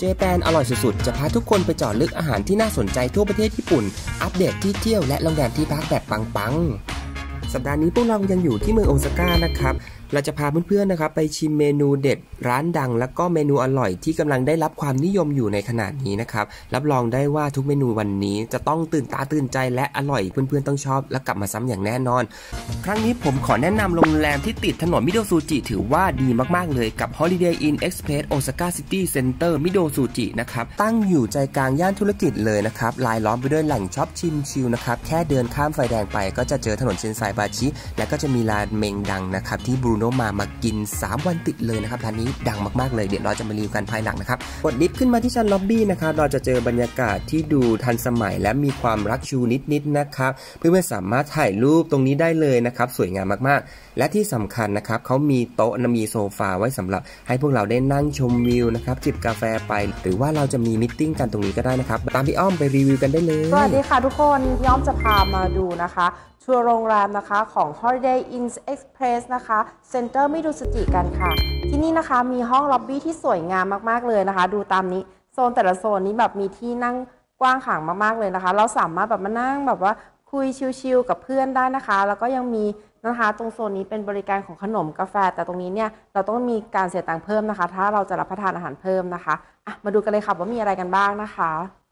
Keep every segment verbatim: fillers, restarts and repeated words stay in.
เจแปนอร่อยสุดๆจะพาทุกคนไปเจาะลึกอาหารที่น่าสนใจทั่วประเทศญี่ปุ่นอัปเดตที่เที่ยวและโรงแรมที่พักแบบปังๆสัปดาห์นี้พวกเรายังอยู่ที่เมืองโอซาก้านะครับเราจะพาเพื่อนๆนะครับไปชิมเมนูเด็ดร้านดังแล้วก็เมนูอร่อยที่กำลังได้รับความนิยมอยู่ในขณะนี้นะครับรับรองได้ว่าทุกเมนูวันนี้จะต้องตื่นตาตื่นใจและอร่อยเพื่อนๆต้องชอบและกลับมาซ้ำอย่างแน่นอนครั้งนี้ผมขอแนะนำโรงแรมที่ติดถนนมิโดซูจิถือว่าดีมากๆเลยกับ Holiday Inn Express Osaka City Center มิโดซูจินะครับตั้งอยู่ใจกลางย่านธุรกิจเลยนะครับรายล้อมไปด้วยแหล่งช็อปชิมชิลนะครับแค่เดินข้ามไฟแดงไปก็จะเจอถนนเชนไซบาชิและก็จะมีร้านเมงดังนะครับที่บรูโนมามากินสามวันติดเลยนะครับร้านนี้ดังมากๆเลยเดี๋ยวเราจะมารีวิวกันภายหลังนะครับกดลิฟต์ขึ้นมาที่ชั้นล็อบบี้นะครับเราจะเจอบรรยากาศที่ดูทันสมัยและมีความรักชูนิดๆนะครับเพื่อนๆสามารถถ่ายรูปตรงนี้ได้เลยนะครับสวยงามมากๆและที่สำคัญนะครับเขามีโต๊ะมีโซฟาไว้สำหรับให้พวกเราได้นั่งชมวิวนะครับจิบกาแฟไปหรือว่าเราจะมีมิทติ้งกันตรงนี้ก็ได้นะครับตามพี่อ้อมไปรีวิวกันได้เลยสวัสดีค่ะทุกคนพี่อ้อมจะพามาดูนะคะทัวร์โรงแรมนะคะของ Holiday Inn Express นะคะ Center มิโดซุจิกันค่ะที่นี่นะคะมีห้องล็อบบี้ที่สวยงามมากๆเลยนะคะดูตามนี้โซนแต่ละโซนนี้แบบมีที่นั่งกว้างขวางมากๆเลยนะคะเราสามารถแบบมานั่งแบบว่าคุยชิลๆกับเพื่อนได้นะคะแล้วก็ยังมีนะคะตรงโซนนี้เป็นบริการของขนมกาแฟแต่ตรงนี้เนี่ยเราต้องมีการเสียตังค์เพิ่มนะคะถ้าเราจะรับประทานอาหารเพิ่มนะคะอ่ะมาดูกันเลยค่ะว่ามีอะไรกันบ้างนะคะ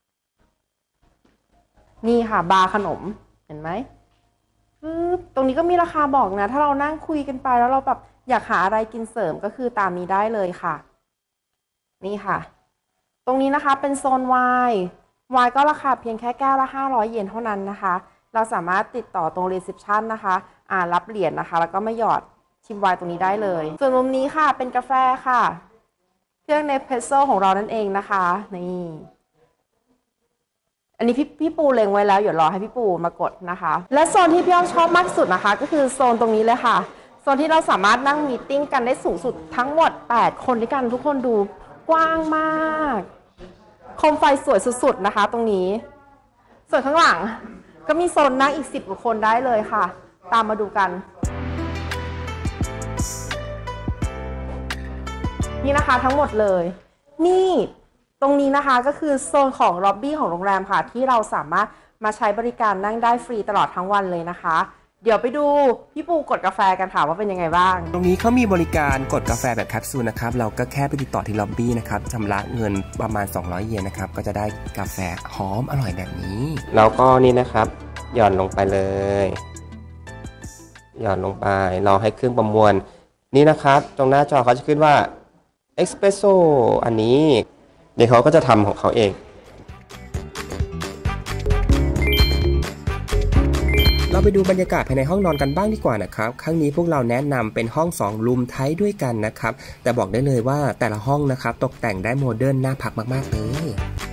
นี่ค่ะบาร์ขนมเห็นไหมตรงนี้ก็มีราคาบอกนะถ้าเรานั่งคุยกันไปแล้วเราแบบอยากหาอะไรกินเสริมก็คือตามนี้ได้เลยค่ะนี่ค่ะตรงนี้นะคะเป็นโซนไวน์ไวน์ก็ราคาเพียงแค่แก้วละห้าร้อยเยนเท่านั้นนะคะเราสามารถติดต่อตรงรีเซพชันนะคะอ่ารับเหรียญ นะคะแล้วก็มาหยอดชิมไวน์ตรงนี้ได้เลยส่วนมุมนี้ค่ะเป็นกาแฟค่ะเครื่องเนสเพรสโซ่ของเรานั่นเองนะคะนี่อันนี้พี่พี่ปูเล็งไว้แล้วเดี๋ยวรอให้พี่ปูมากดนะคะและโซนที่พี่อ้อมชอบมากสุดนะคะก็คือโซนตรงนี้เลยค่ะโซนที่เราสามารถนั่งมีตติ้งกันได้สูงสุดทั้งหมดแปดคนด้วยกันทุกคนดูกว้างมากโคมไฟสวยสุดๆนะคะตรงนี้ส่วนข้างหลังก็มีโซนนั่งอีกสิบกว่าคนได้เลยค่ะตามมาดูกันนี่นะคะทั้งหมดเลยนี่ตรงนี้นะคะก็คือโซนของล็อบบี้ของโรงแรมค่ะที่เราสามารถมาใช้บริการนั่งได้ฟรีตลอดทั้งวันเลยนะคะเดี๋ยวไปดูพี่ปูกดกาแฟกันค่ะว่าเป็นยังไงบ้างตรงนี้เขามีบริการกดกาแฟแบบแคปซูลนะครับเราก็แค่ไปติดต่อที่ล็อบบี้นะครับชำระเงินประมาณสองร้อยเยนนะครับก็จะได้กาแฟหอมอร่อยแบบนี้แล้วก็นี่นะครับหย่อนลงไปเลยหย่อนลงไปรอให้เครื่องประมวลนี่นะครับตรงหน้าจอเขาจะขึ้นว่าเอสเปรสโซ่อันนี้เดี๋ยวเขาก็จะทำของเขาเองเราไปดูบรรยากาศภายในห้องนอนกันบ้างดีกว่านะครับครั้งนี้พวกเราแนะนำเป็นห้องสองรูมไทป์ด้วยกันนะครับแต่บอกได้เลยว่าแต่ละห้องนะครับตกแต่งได้โมเดิร์นน่าพักมากๆเลย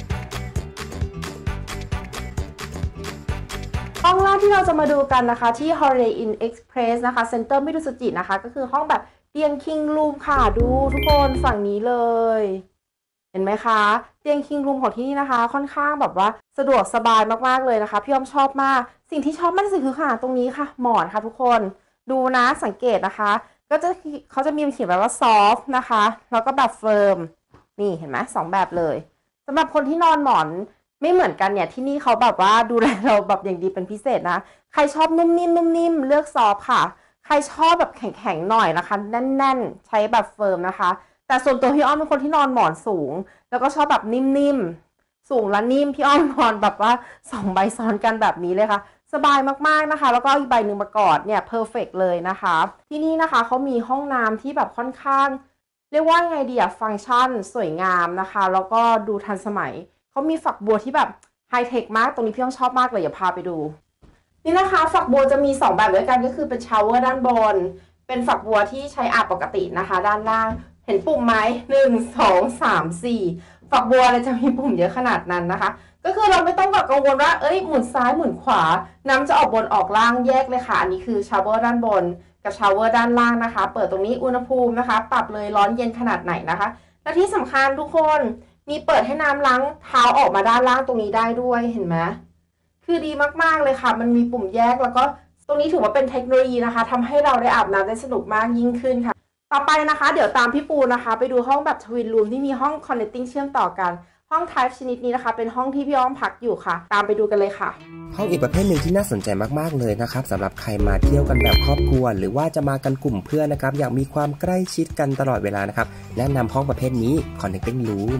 ห้องแรกที่เราจะมาดูกันนะคะที่ Holiday Inn Express นะคะ Center มิโดซุจินะคะก็คือห้องแบบเตียง King Room ค่ะดูทุกคนฝั่งนี้เลยเห็นไหมคะเตียง King Room ของที่นี่นะคะค่อนข้างแบบว่าสะดวกสบายมากๆเลยนะคะพี่อ้อมชอบมากสิ่งที่ชอบมากที่สุดคือขนาดตรงนี้ค่ะหมอนค่ะทุกคนดูนะสังเกตนะคะก็จะเขาจะมีเขียนแบบว่า soft นะคะแล้วก็แบบ firm นี่เห็นไหมสองแบบเลยสำหรับคนที่นอนหมอนไม่เหมือนกันเนี่ยที่นี่เขาแบบว่าดูแลเราแบบอย่างดีเป็นพิเศษนะใครชอบนุ่มนิ่มนุ่มนิ่มเลือกซอฟค่ะใครชอบแบบแข็งๆหน่อยนะคะแน่นๆใช้แบบเฟิร์มนะคะแต่ส่วนตัวพี่อ้อมเป็นคนที่นอนหมอนสูงแล้วก็ชอบแบบนิ่มๆสูงและนิ่มพี่อ้อมนอนแบบว่าสองใบซ้อนกันแบบนี้เลยค่ะสบายมากๆนะคะแล้วก็อีกใบหนึ่งมากอดเนี่ยเพอร์เฟกต์เลยนะคะที่นี่นะคะเขามีห้องน้ำที่แบบค่อนข้างเรียกว่าไงดีอะฟังก์ชันสวยงามนะคะแล้วก็ดูทันสมัยเขามีฝักบัวที่แบบไฮเทคมากตรงนี้พี่อ้อมชอบมากเลยอย่าพาไปดูนี่นะคะฝักบัวจะมีสองแบบด้วยกันก็คือเป็นชาวเวอร์ด้านบนเป็นฝักบัวที่ใช้อาบปกตินะคะด้านล่างเห็นปุ่มไหมหนึ่งสองสามสี่ฝักบัวเลยจะมีปุ่มเยอะขนาดนั้นนะคะก็คือเราไม่ต้องแบบกังวลว่าเอ้ยหมุนซ้ายหมุนขวาน้ำจะออกบนออกล่างแยกเลยค่ะอันนี้คือชาวเวอร์ด้านบนกับชาวเวอร์ด้านล่างนะคะเปิดตรงนี้อุณหภูมินะคะปรับเลยร้อนเย็นขนาดไหนนะคะและที่สำคัญทุกคนมีเปิดให้น้ำล้างเท้าออกมาด้านล่างตรงนี้ได้ด้วยเห็นไหมคือดีมากๆเลยค่ะมันมีปุ่มแยกแล้วก็ตรงนี้ถือว่าเป็นเทคโนโลยีนะคะทำให้เราได้อาบน้ำได้สนุกมากยิ่งขึ้นค่ะต่อไปนะคะเดี๋ยวตามพี่ปูนะคะไปดูห้องแบบทวินรูมที่มีห้อง connecting เชื่อมต่อกันห้อง type ชนิดนี้นะคะเป็นห้องที่พี่อ้อมพักอยู่ค่ะตามไปดูกันเลยค่ะห้องอีกประเภทหนึ่งที่น่าสนใจมากๆเลยนะครับสำหรับใครมาเที่ยวกันแบบครอบครัวหรือว่าจะมากันกลุ่มเพื่อนนะครับอยากมีความใกล้ชิดกันตลอดเวลานะครับแนะนำห้องประเภทนี้ connecting room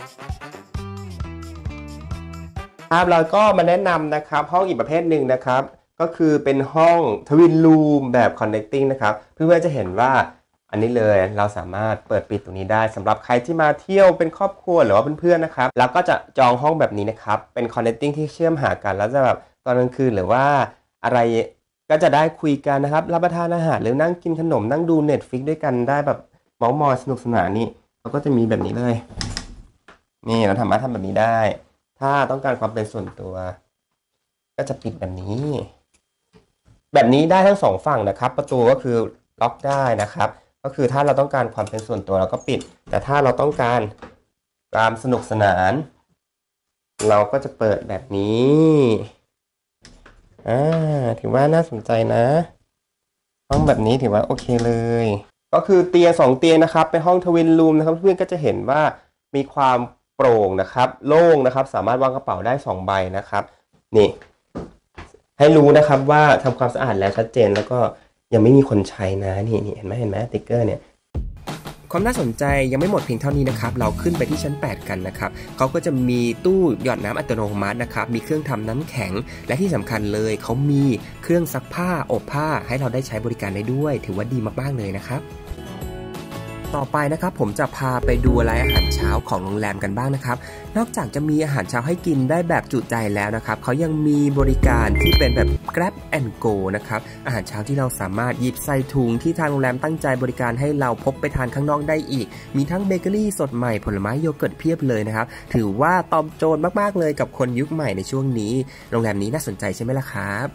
ครับเราก็มาแนะนำนะครับห้องอีกประเภทหนึ่งนะครับก็คือเป็นห้องทวินรูมแบบ connecting นะครับเพื่อนๆจะเห็นว่าอันนี้เลยเราสามารถเปิดปิดตรงนี้ได้สำหรับใครที่มาเที่ยวเป็นครอบครัวหรือว่าเพื่อนๆนะครับแล้วก็จะจองห้องแบบนี้นะครับเป็น connecting ที่เชื่อมหากันแล้วจะแบบตอนกลางคืนหรือว่าอะไรก็จะได้คุยกันนะครับรับประทานอาหารหรือนั่งกินขนมนั่งดู Netflix ด้วยกันได้แบบเมาท์มอยสนุกสนานนี่เราก็จะมีแบบนี้เลยนี่เราสามารถทำแบบนี้ได้ถ้าต้องการความเป็นส่วนตัวก็จะปิดแบบนี้แบบนี้ได้ทั้งสองฝั่งนะครับประตูก็คือล็อกได้นะครับก็คือถ้าเราต้องการความเป็นส่วนตัวเราก็ปิดแต่ถ้าเราต้องการความสนุกสนานเราก็จะเปิดแบบนี้อ่าถือว่าน่าสนใจนะห้องแบบนี้ถือว่าโอเคเลยก็คือเตียงสองเตียงนะครับเป็นห้องทวินรูมนะครับเพื่อนก็จะเห็นว่ามีความโปร่งนะครับโล่งนะครับสามารถวางกระเป๋าได้สองใบนะครับนี่ให้รู้นะครับว่าทำความสะอาดแล้วชัดเจนแล้วก็ยังไม่มีคนใช้นะนี่นี่เห็นไหมเห็นไหมติ๊กเกอร์เนี่ยความน่าสนใจยังไม่หมดเพียงเท่านี้นะครับเราขึ้นไปที่ชั้นแปดกันนะครับเขาก็จะมีตู้หยอดน้ำอัตโนมัตินะครับมีเครื่องทำน้ำแข็งและที่สำคัญเลยเขามีเครื่องซักผ้าอบผ้าให้เราได้ใช้บริการได้ด้วยถือว่าดีมากๆเลยนะครับต่อไปนะครับผมจะพาไปดูรายอาหารเช้าของโรงแรมกันบ้างนะครับนอกจากจะมีอาหารเช้าให้กินได้แบบจุใจแล้วนะครับเขายังมีบริการที่เป็นแบบ Grab and Go นะครับอาหารเช้าที่เราสามารถหยิบใส่ถุงที่ทางโรงแรมตั้งใจบริการให้เราพกไปทานข้างนอกได้อีกมีทั้งเบเกอรี่สดใหม่ผลไม้โยเกิร์ตเพียบเลยนะครับถือว่าตอบโจทย์มากๆเลยกับคนยุคใหม่ในช่วงนี้โรงแรมนี้น่าสนใจใช่ไหมล่ะครับ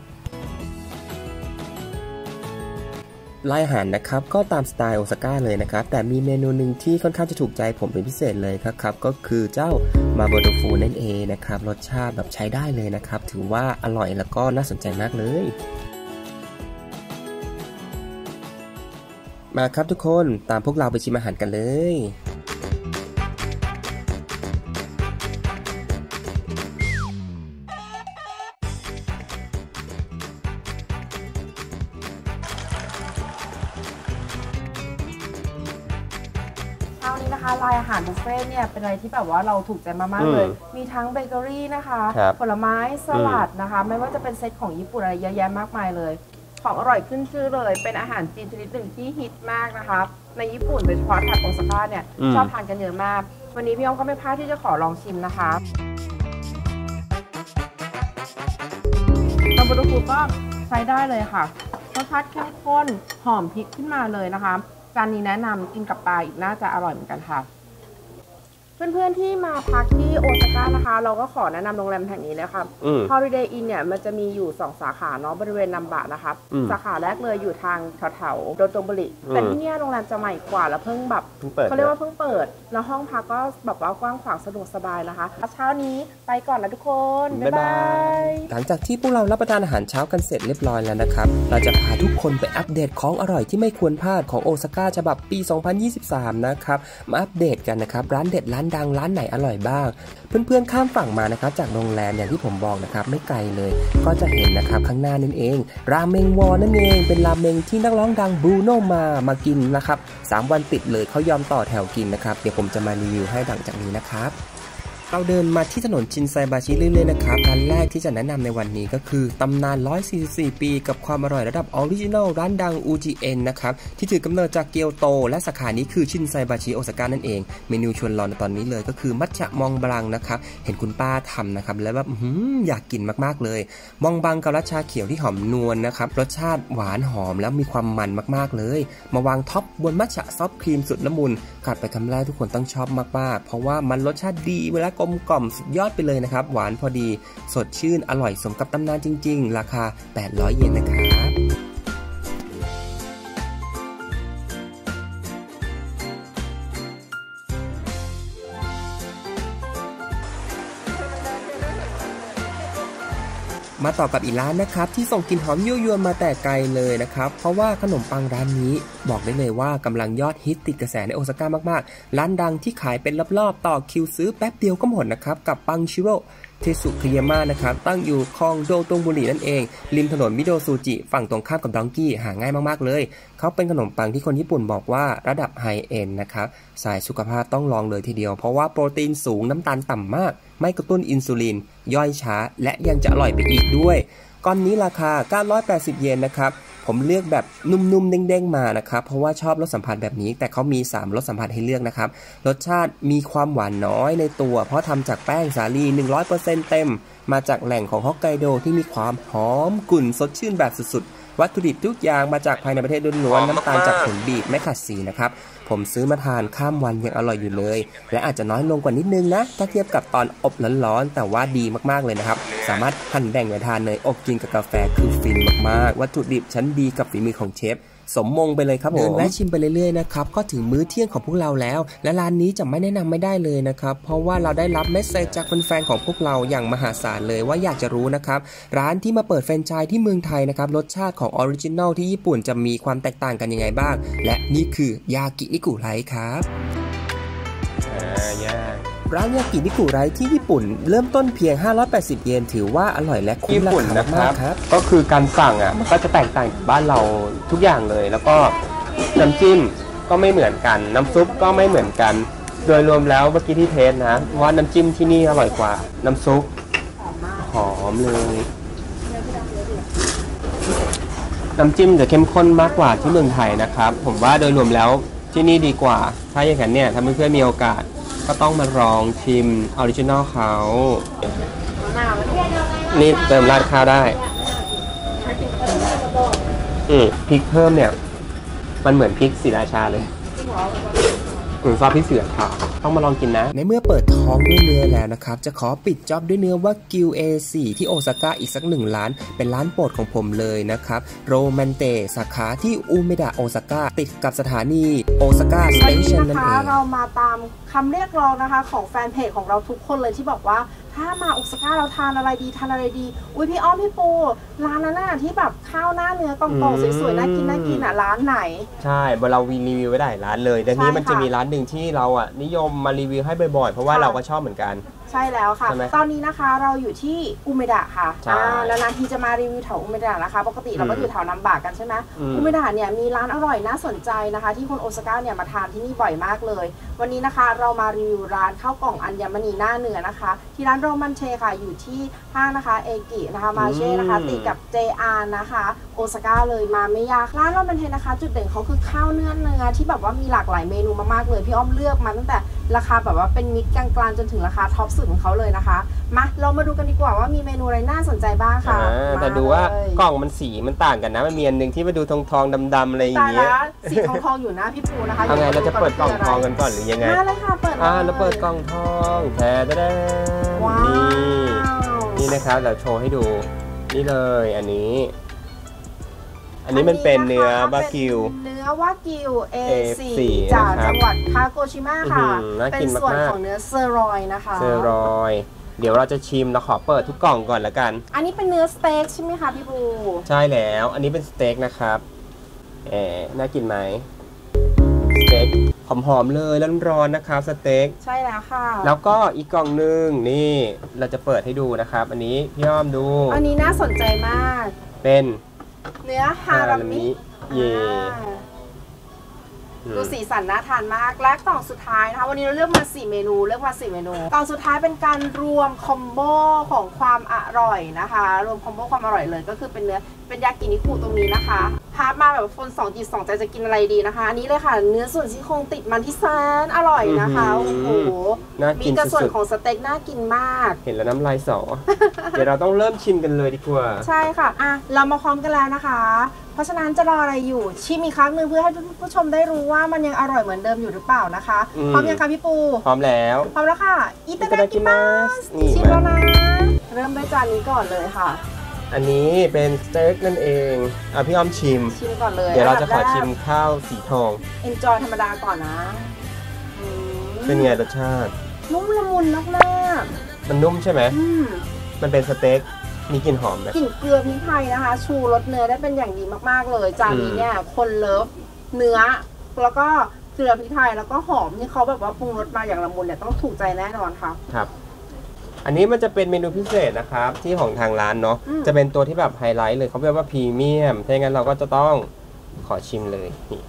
รายอาหารนะครับก็ตามสไตล์โอซาก้าเลยนะครับแต่มีเมนูหนึ่งที่ค่อนข้างจะถูกใจผมเป็นพิเศษเลยครับก็คือเจ้ามาโบโดฟูนั่นเองนะครับรสชาติแบบใช้ได้เลยนะครับถือว่าอร่อยแล้วก็น่าสนใจมากเลยมาครับทุกคนตามพวกเราไปชิมอาหารกันเลยเช้านี้นะคะรายอาหารบุฟเฟ่เนี่ยเป็นอะไรที่แบบว่าเราถูกใจมากๆเลยมีทั้งเบเกอรี่นะคะผลไม้สลัดนะคะไม่ว่าจะเป็นเซตของญี่ปุ่นอะไรเยอะแยะมากมายเลยของอร่อยขึ้นชื่อเลยเป็นอาหารจีนชนิดหนึ่งที่ฮิตมากนะคะในญี่ปุ่นโดยเฉพาะแถบโอซาก้าเนี่ยชอบทานกันเยอะมากวันนี้พี่อ้อมก็ไม่พลาดที่จะขอลองชิมนะคะมาโบโดฟูก็ใช้ได้เลยค่ะรสชาติเข้มข้นหอมพริกขึ้นมาเลยนะคะจานนี้แนะนำกินกับปลาอีกน่าจะอร่อยเหมือนกันค่ะเพื่อนๆที่มาพักที่โอซาก้านะคะเราก็ขอแนะนำโรงแรมแห่งนี้เลยค่ะ Holiday Inn เนี่ยมันจะมีอยู่สองสาขาเนาะบริเวณนัมบะนะคะสาขาแรกเลยอยู่ทางแถวๆโดโตบุริแต่ที่นี่โรงแรมจะใหม่กว่าแล้วเพิ่งแบบเขาเรียกว่าเพิ่งเปิดแล้วห้องพักก็แบบว่ากว้างขวางสะดวกสบายนะคะเช้านี้ไปก่อนนะทุกคนบ๊ายบายหลังจากที่พวกเรารับประทานอาหารเช้ากันเสร็จเรียบร้อยแล้วนะครับเราจะพาทุกคนไปอัปเดตของอร่อยที่ไม่ควรพลาดของโอซาก้าฉบับปีสองพันยี่สิบสามนะครับมาอัปเดตกันนะครับร้านเด็ดร้านดังร้านไหนอร่อยบ้างเพื่อนๆข้ามฝั่งมานะครับจากโรงแรมอย่างที่ผมบอกนะครับไม่ไกลเลยก็จะเห็นนะครับข้างหน้านั่นเองราเมงวอนั่นเองเป็นราเมงที่นักร้องดังบรูโน่มามากินนะครับสามวันติดเลยเขายอมต่อแถวกินนะครับเดี๋ยวผมจะมารีวิวให้หลังจากนี้นะครับเราเดินมาที่ถนนชินไซบาชิเรื่อยๆนะครับร้านแรกที่จะแนะนำในวันนี้ก็คือตำนานหนึ่งร้อยสี่สิบสี่ปีกับความอร่อยระดับออริจินัลร้านดัง อู จี เอ็น นะครับที่ถือกำเนิดจากเกียวโตและสาขานี้คือชินไซบาชิโอซาก้านั่นเองเมนูชวนรอในตอนนี้เลยก็คือมัทฉะมองบลังนะครับเห็นคุณป้าทำนะครับแล้วแบบอยากกินมากๆเลยมองบังกับรัชชาเขียวที่หอมนวลนะครับรสชาติหวานหอมแล้วมีความมันมากๆเลยมาวางท็อปบนมัทฉะซอฟต์ครีมสุดละมุนกัดไปคำแรกทุกคนต้องชอบมากๆเพราะว่ามันรสชาติดีเวลากลมกล่อมสุดยอดไปเลยนะครับหวานพอดีสดชื่นอร่อยสมกับตำนานจริงๆราคาแปดร้อยเยนนะครับมาต่อกับอีกร้านนะครับที่ส่งกลิ่นหอมยั่วยวนมาแต่ไกลเลยนะครับเพราะว่าขนมปังร้านนี้บอกได้เลยว่ากำลังยอดฮิตติดกระแสในโอซาก้ามากๆร้านดังที่ขายเป็นรอบๆต่อคิวซื้อแป๊บเดียวก็หมดนะครับกับปังชิโร่เทสุคิยาม่านะครับตั้งอยู่คลองโดตงบุรีนั่นเองริมถนนมิโดซูจิฝั่งตรงข้ามกับดองกี้หาง่ายมากๆเลยเขาเป็นขนมปังที่คนญี่ปุ่นบอกว่าระดับไฮเอ็นด์นะครับสายสุขภาพต้องลองเลยทีเดียวเพราะว่าโปรตีนสูงน้ำตาลต่ำมากไม่กระตุ้นอินซูลินย่อยช้าและยังจะอร่อยไปอีกด้วยก้อนนี้ราคาเก้าร้อยแปดสิบเยนนะครับผมเลือกแบบนุ่มๆเด้งๆมานะครับเพราะว่าชอบรสสัมผัสแบบนี้แต่เขามีสามรสสัมผัสให้เลือกนะครับรสชาติมีความหวานน้อยในตัวเพราะทำจากแป้งสาลี หนึ่งร้อยเปอร์เซ็นต์ เต็มมาจากแหล่งของฮอกไกโดที่มีความหอมกลุ่นสดชื่นแบบสุดๆวัตถุดิบทุกอย่างมาจากภายในประเทศล้วนๆน้ำตาลจากผลบีบไม่ขัดสีนะครับผมซื้อมาทานข้ามวันยังอร่อยอยู่เลยและอาจจะน้อยลงกว่านิดนึงนะถ้าเทียบกับตอนอบร้อนๆแต่ว่าดีมากๆเลยนะครับสามารถหั่นแบ่งไปทานเนยอบกินกับกาแฟคือฟินมากๆวัตถุดิบชั้นดีกับฝีมือของเชฟสมมงไปเลยครับผมเดินแวะชิมไปเรื่อยๆนะครับก็ถึงมื้อเที่ยงของพวกเราแล้วและร้านนี้จะไม่แนะนำไม่ได้เลยนะครับเพราะว่าเราได้รับเมสเซจจากแฟนๆของพวกเราอย่างมหาศาลเลยว่าอยากจะรู้นะครับร้านที่มาเปิดแฟรนไชส์ที่เมืองไทยนะครับรสชาติของออริจินัลที่ญี่ปุ่นจะมีความแตกต่างกันยังไงบ้างและนี่คือยากินิกุไรครับอ่ายาร้านยากินิกุไรที่ญี่ปุ่นเริ่มต้นเพียงห้าร้อยแปดสิบเยนถือว่าอร่อยและคุ้มราคามากครับก็คือการสั่งอ่ะมันก็จะแตกต่างจากบ้านเราทุกอย่างเลยแล้วก็น้ำจิ้มก็ไม่เหมือนกันน้ำซุปก็ไม่เหมือนกันโดยรวมแล้วเมื่อกี้ที่เทสนะว่าน้ำจิ้มที่นี่อร่อยกว่าน้ำซุปหอมเลยน้ำจิ้มจะเข้มข้นมากกว่าที่เมืองไทยนะครับผมว่าโดยรวมแล้วที่นี่ดีกว่าถ้าอย่างนั้นเนี่ยถ้าเพื่อนๆมีโอกาสก็ต้องมาลองชิมออริจินอลเขานี่เติมราดข้าวได้อืมพริกเพิ่มเนี่ยมันเหมือนพริกศรีราชาเลยอืมซอสพริกเสือขาวต้องมาลองกินนะในเมื่อเปิดท้องด้วยเนื้อแล้วนะครับจะขอปิดจ็อบด้วยเนื้อวากิว เอ โฟร์ ที่โอซาก้าอีกสักหนึ่งร้านเป็นร้านโปรดของผมเลยนะครับโรมันเตสาขาที่อุเมดะโอซาก้าติดกับสถานีโอซาก้าสเตชันนั่นเองเรามาตามคำเรียกร้องนะคะของแฟนเพจของเราทุกคนเลยที่บอกว่าถ้ามาโอซาก้าเราทานอะไรดีทานอะไรดีอุ้ยพี่อ้อมพี่ปูร้านนั้นน่ะที่แบบข้าวหน้าเนื้อกองๆสวยๆน่ากินน่ากินอ่ะร้านไหนใช่เรารีวิวไว้ได้ร้านเลยแต่นี้มันจะมีร้านหนึ่งที่เราอ่ะนิยมมารีวิวให้บ่อยๆเพราะว่าเราก็ชอบเหมือนกันใช่แล้วค่ะตอนนี้นะคะเราอยู่ที่อุเมดะค่ะแล้วนานทีจะมารีวิวแถวอุเมดะนะคะปกติเราก็อยู่แถวนัมบะกันใช่ไหมอุเมดะเนี่ยมีร้านอร่อยน่าสนใจนะคะที่คนโอซาก้าเนี่ยมาทานที่นี่บ่อยมากเลยวันนี้นะคะเรามารีวิวร้านข้าวกล่องอัญมณีหน้าเนื้อนะคะที่ร้านโรมันเชค่ะอยู่ที่ห้างนะคะเอกินะคะมาเช่นะคะติดกับ เจ อาร์ นะคะโอซาก้าเลยมาไม่ยากร้านโรมันเชนะคะจุดเด่นเขาคือข้าวเนื้อเนื้อที่แบบว่ามีหลากหลายเมนูมากๆเลยพี่อ้อมเลือกมาตั้งแต่ราคาแบบว่าเป็นมิตรกลางๆจนถึงราคาท็อปสุดของเขาเลยนะคะมาเรามาดูกันดีกว่าว่ามีเมนูอะไรน่าสนใจบ้างค่ะแต่ดูว่ากล่องมันสีมันต่างกันนะมันมีอันหนึ่งที่มาดูทองทองดำๆอะไรอย่างเงี้ยสีทองทองอยู่นะพี่ปูนะคะเอาไงเราจะเปิดกล่องทองกันก่อนหรือยังไงมาเลยค่ะเปิดอ่าเราเปิดกล่องทองแท้ได้นี่นี่นะครับเดี๋ยวโชว์ให้ดูนี่เลยอันนี้อันนี้มันเป็นเนื้อวากิวเนื้อวากิว เอ โฟร์ จากจังหวัดคาโกชิมะค่ะเป็นส่วนของเนื้อเซอร์รอยนะคะเซอร์รอยเดี๋ยวเราจะชิมเราขอเปิดทุกกล่องก่อนละกันอันนี้เป็นเนื้อสเต็กใช่ไหมคะพี่บูใช่แล้วอันนี้เป็นสเต็กนะครับเอ๋น่ากินไหมสเต็กหอมๆเลยร้อนๆนะครับสเต็กใช่แล้วค่ะแล้วก็อีกกล่องหนึ่งนี่เราจะเปิดให้ดูนะครับอันนี้พี่อ้อมดูอันนี้น่าสนใจมากเป็นเนื้อฮารามิเย่ดูสีสันน่าทานมากและกล่องสุดท้ายนะคะวันนี้เราเลือกมาสี่เมนูเลือกมาสี่เมนูกล่องสุดท้ายเป็นการรวมคอมโบของความอร่อยนะคะรวมคอมโบความอร่อยเลยก็คือเป็นเนื้อเป็นยากินิคุตรงนี้นะคะพาร์ทมาแบบคนสองจิตสองใจจะกินอะไรดีนะคะอันนี้เลยค่ะเนื้อส่วนซี่โครงติดมันที่แสนอร่อยนะคะโอ้โหมีกระส่วนของสเต็กน่ากินมากเห็นแล้วน้ำลายสอเดี๋ยวเราต้องเริ่มชิมกันเลยดีกว่าใช่ค่ะอ่ะเรามาพร้อมกันแล้วนะคะเพราะฉะนั้นจะรออะไรอยู่ชิมอีกครั้งหนึ่งเพื่อให้ผู้ชมได้รู้ว่ามันยังอร่อยเหมือนเดิมอยู่หรือเปล่านะคะพร้อมยังคะพี่ปูพร้อมแล้วพร้อมแล้วค่ะอิตาดากิมัสชิมแล้วนะเริ่มด้วยจานนี้ก่อนเลยค่ะอันนี้เป็นสเต็กนั่นเองอ่ะพี่อ้อมชิมชิมก่อนเลยเดี๋ยวเราจะขอชิมข้าวสีทอง enjoy ธรรมดาก่อนนะเป็นไงรสชาตินุ่มละมุนมากๆมันนุ่มใช่ไหมมันเป็นสเต็กมีกลิ่นหอมไหมกลิ่นเกลือพริกไทยนะคะชูรสเนื้อได้เป็นอย่างดีมากๆเลยจานนี้เนี่ยคนเลิฟเนื้อแล้วก็เกลือพริกไทยแล้วก็หอมที่เขาแบบว่าปรุงรสมาอย่างละมุนเนี่ยต้องถูกใจแน่นอนค่ะครับอันนี้มันจะเป็นเมนูพิเศษนะครับที่ของทางร้านเนาะจะเป็นตัวที่แบบไฮไลท์เลยเขาเรียกว่าพรีเมียมถ้าอย่างนั้นเราก็จะต้องขอชิมเลยนี่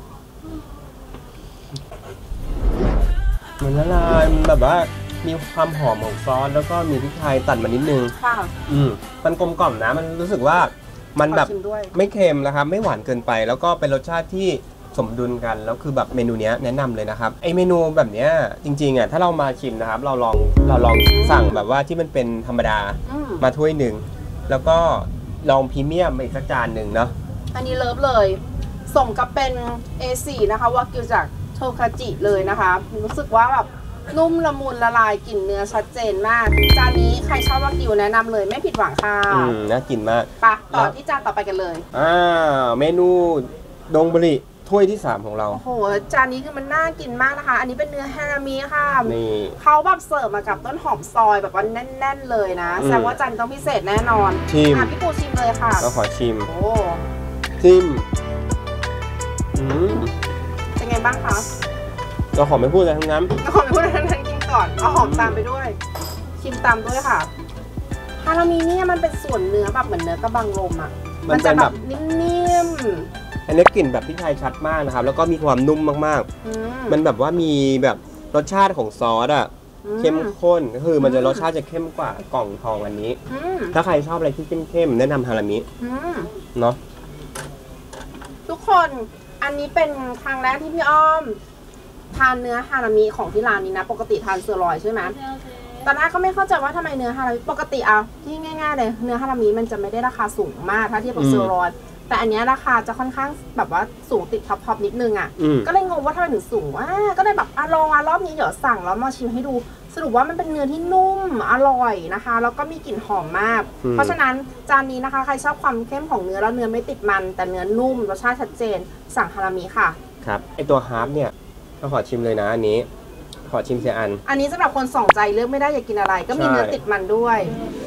มันละลายมันแบบว่ามีความหอมของซอสแล้วก็มีพริกไทยตัดมานิดนึงค่ะอืมมันกลมกล่อมนะมันรู้สึกว่ามันแบบไม่เค็มนะครับไม่หวานเกินไปแล้วก็เป็นรสชาติที่สมดุลกันแล้วคือแบบเมนูนี้แนะนำเลยนะครับไอเมนูแบบนี้จริงๆอ่ะถ้าเรามาชิมนะครับเราลองเราลองสั่งแบบว่าที่มันเป็นธรรมดามาถ้วยหนึ่งแล้วก็ลองพรีเมียมอีกสักจานหนึ่งเนาะอันนี้เลิฟเลยสมกับเป็น เอ โฟร์ นะคะวากิวจากโทคาจิเลยนะคะรู้สึกว่าแบบนุ่มละมุนละลายกลิ่นเนื้อชัดเจนมากจานนี้ใครชอบวากิวแนะนำเลยไม่ผิดหวังค่ะอืมน่ากินมากปะต่อที่จานต่อไปกันเลยอ่าเมนูดงบุริถ้วยที่สามของเราโอ้โหจานนี้คือมันน่ากินมากนะคะอันนี้เป็นเนื้อฮารามิค่ะนี่เขาแบบเสิร์ฟมากับต้นหอมซอยแบบว่าแน่นๆเลยนะแสดงว่าจานต้องพิเศษแน่นอนชิมพี่ปูชิมเลยค่ะก็ขอชิมโอ้ชิมอืมเป็นไงบ้างคะเราขอไม่พูดอะไรทั้งนั้นเราขอไม่พูดอะไรทั้งนั้นกินก่อนเอาหอมตามไปด้วยชิมตามด้วยค่ะฮารามิเนี่ยมันเป็นส่วนเนื้อแบบเหมือนเนื้อกระบังลมอ่ะมันจะแบบนิ่มๆอันนี้กลิ่นแบบพริกไทยชัดมากนะครับแล้วก็มีความนุ่มมากๆมันแบบว่ามีแบบรสชาติของซอสอ่ะเข้มข้นก็คือมันจะรสชาติจะเข้มกว่ากล่องทองอันนี้ถ้าใครชอบอะไรที่เข้มๆแนะนำฮารามิเนาะทุกคนอันนี้เป็นครั้งแรกที่พี่อ้อมทานเนื้อฮารามิของที่ร้านนี้นะปกติทานเซอร์ลอยใช่ไหมตอนแรกก็ไม่เข้าใจว่าทำไมเนื้อฮารามิปกติอ่ะที่ง่ายๆเลยเนื้อฮารามิมันจะไม่ได้ราคาสูงมากถ้าเทียบกับเซอร์ลอยแต่อันนี้ราคาจะค่อนข้างแบบว่าสูงติดท็อปๆนิดนึงอ่ะก็เลยงงว่าทำไมถึงสูงว่าก็เลยแบบอ่ะลองอ่ะรอบนี้เดี๋ยวสั่งแล้วมาชิมให้ดูสรุปว่ามันเป็นเนื้อที่นุ่มอร่อยนะคะแล้วก็มีกลิ่นหอมมากเพราะฉะนั้นจานนี้นะคะใครชอบความเข้มของเนื้อแล้วเนื้อไม่ติดมันแต่เนื้อนุ่มรสชาติชัดเจนสั่งฮารามิค่ะครับไอตัวฮาร์ฟเนี่ยก็ขอชิมเลยนะอันนี้ขอชิมเสียอันอันนี้สำหรับคนส่องใจเลือกไม่ได้อยากกินอะไรก็มีเนื้อติดมันด้วย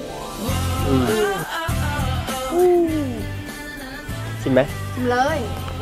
ชิมไหมชิมเลย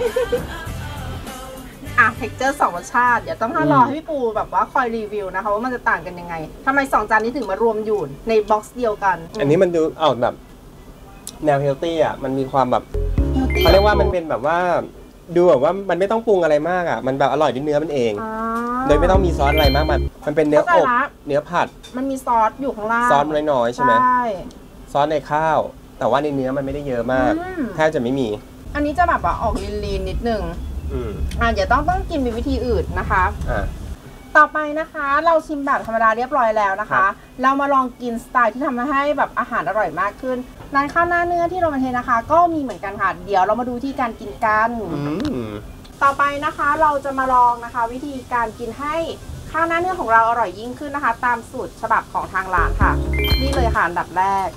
อ่ะเท็กเจอร์สองรสชาติเดี๋ยวต้องให้รอให้พี่ปูแบบว่าคอยรีวิวนะคะว่ามันจะต่างกันยังไงทำไมสองจานนี้ถึงมารวมอยู่ในบ็อกซ์เดียวกันอันนี้มันดูออกแบบแนวเฮลตี้อ่ะมันมีความแบบเขาเรียกว่ามันเป็นแบบว่าดูแบบว่ามันไม่ต้องปรุงอะไรมากอ่ะมันแบบอร่อยด้วยเนื้อมันเองโดยไม่ต้องมีซอสอะไรมากมันมันเป็นเนื้ออบเนื้อผัดมันมีซอสอยู่ข้างล่างซอสน้อยๆใช่ไหมใช่ซอสในข้าวแต่ว่าในเนื้อมันไม่ได้เยอะมากแทบจะไม่มีอันนี้จะแบบว่าออกลีนๆนิดนึงอ่าเดี๋ยวต้องต้องกินเป็นวิธีอื่นนะคะต่อไปนะคะเราชิมแบบธรรมดาเรียบร้อยแล้วนะคะเรามาลองกินสไตล์ที่ทำให้แบบอาหารอร่อยมากขึ้นร้านข้าวหน้าเนื้อที่โรมันเทนะคะก็มีเหมือนกันค่ะเดี๋ยวเรามาดูที่การกินกันต่อไปนะคะเราจะมาลองนะคะวิธีการกินให้ข้าวหน้าเนื้อของเราอร่อยยิ่งขึ้นนะคะตามสูตรฉบับของทางร้านค่ะนี่เลยค่ะอันดับแรก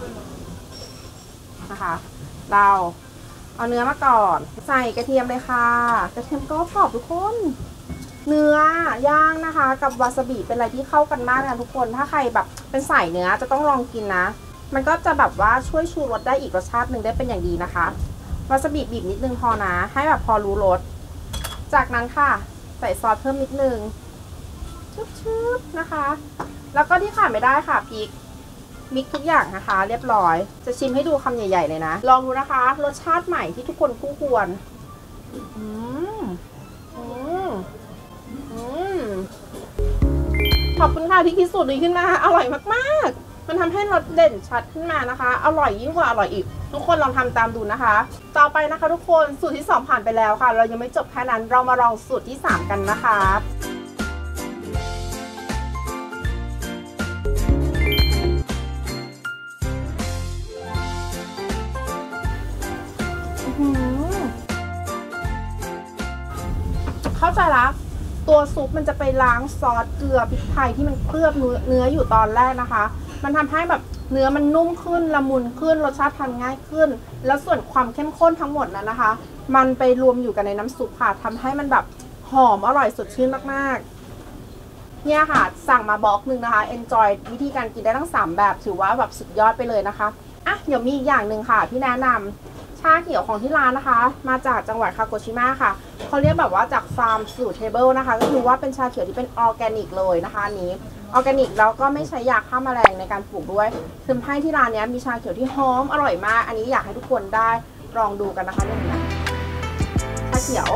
นะคะเราเอาเนื้อมาก่อนใส่กระเทียมเลยค่ะกระเทียมก็กรอบทุกคนเนื้อย่างนะคะกับวาซาบิเป็นอะไรที่เข้ากันมากนะทุกคนถ้าใครแบบเป็นสายเนื้อจะต้องลองกินนะมันก็จะแบบว่าช่วยชูรสได้อีกรสชาติหนึ่งได้เป็นอย่างดีนะคะวาซาบิบีบนิดนึงพอนะให้แบบพอรู้รสจากนั้นค่ะใส่ซอสเพิ่มนิดนึงชุบๆนะคะแล้วก็ที่ขาดไม่ได้ค่ะพริกมิกทุกอย่างนะคะเรียบร้อยจะชิมให้ดูคำใหญ่ๆเลยนะลองดูนะคะรสชาติใหม่ที่ทุกคนคู่ควรอืมอืมอืมขอบคุณค่ะที่คิดสูตรนี้ขึ้นมาอร่อยมากๆมันทำให้รสเด่นชัดขึ้นมานะคะอร่อยยิ่งกว่าอร่อยอีกทุกคนลองทำตามดูนะคะต่อไปนะคะทุกคนสูตรที่สองผ่านไปแล้วค่ะเรายังไม่จบแค่นั้นเรามาลองสูตรที่สามกันนะคะเข้าใจละตัวซุปมันจะไปล้างซอสเกลือพริกไทยที่มันเคลือบเนื้อเนื้ออยู่ตอนแรกนะคะมันทำให้แบบเนื้อมันนุ่มขึ้นละมุนขึ้นรสชาติทานง่ายขึ้นแล้วส่วนความเข้มข้นทั้งหมดนั้นนะคะมันไปรวมอยู่กันในน้ำซุปค่ะทำให้มันแบบหอมอร่อยสดชื่นมากๆเนี่ยค่ะสั่งมาบล็อกหนึ่งนะคะ enjoy วิธีการกินได้ทั้งสามแบบถือว่าแบบสุดยอดไปเลยนะคะอ่ะเดี๋ยวมีอีกอย่างหนึ่งค่ะที่แนะนำชาเขียวของที่ร้านนะคะมาจากจังหวัดคาโกชิมะค่ะเขาเรียกแบบว่าจากฟาร์มสู่เทเบิลนะคะก็คือว่าเป็นชาเขียวที่เป็นออร์แกนิกเลยนะคะอันนี้ออร์แกนิกแล้วก็ไม่ใช้ยาฆ่าแมลงในการปลูกด้วยทำให้ที่ร้านนี้มีชาเขียวที่หอมอร่อยมากอันนี้อยากให้ทุกคนได้ลองดูกันนะคะนี่นะชาเขียว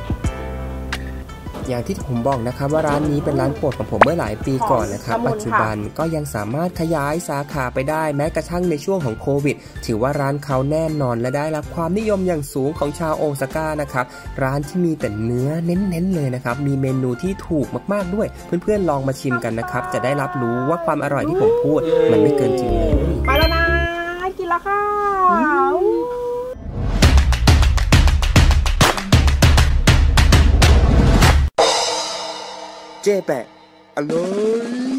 อย่างที่ผมบอกนะครับว่าร้านนี้เป็นร้านโปรดของผมเมื่อหลายปีก่อนนะครับปัจจุบันก็ยังสามารถขยายสาขาไปได้แม้กระทั่งในช่วงของโควิดถือว่าร้านเขาแน่นอนและได้รับความนิยมอย่างสูงของชาวโอซาก้านะครับร้านที่มีแต่เนื้อเน้นๆเลยนะครับมีเมนูที่ถูกมากๆด้วยเพื่อนๆลองมาชิมกันนะครับจะได้รับรู้ว่าความอร่อยที่ผมพูดมันไม่เกินจริงเลยไปแล้วนะกินแล้วค่ะเจ๊แปะอร่อย